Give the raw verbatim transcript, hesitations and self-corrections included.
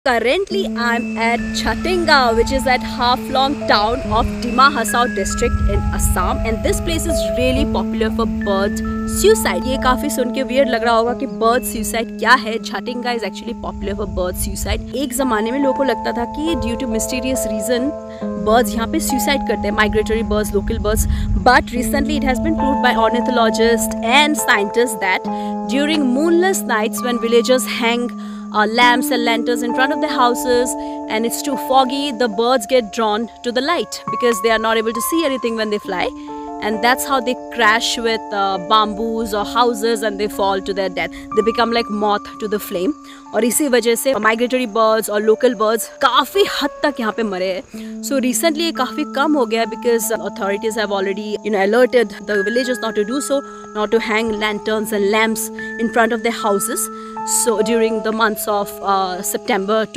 Currently, I'm at Chhatinga, which is at half-long town of Dima Hasao district in Assam, and this place is really popular for bird suicide. ये काफी सुन के weird लग रहा होगा कि bird suicide क्या है. Chhatinga is actually popular for bird suicide. एक ज़माने में लोगों को लगता था कि due to mysterious reason birds यहाँ पे suicide करते हैं, migratory birds, local birds. But recently it has been proved by ornithologists and scientists that during moonless nights when villagers hang Uh, lamps and lanterns in front of the houses and it's too foggy, the birds get drawn to the light because they are not able to see anything when they fly, and that's how they crash with uh, bamboos or houses and they fall to their death. They become like moth to the flame. और इसी वजह से migratory birds और local birds काफ़ी हद तक यहाँ पे मरे हैं. So recently ये काफ़ी कम हो गया because authorities have already you know alerted the villagers not to do so, not to hang lanterns and lamps in front of their houses. So during the months of uh, September to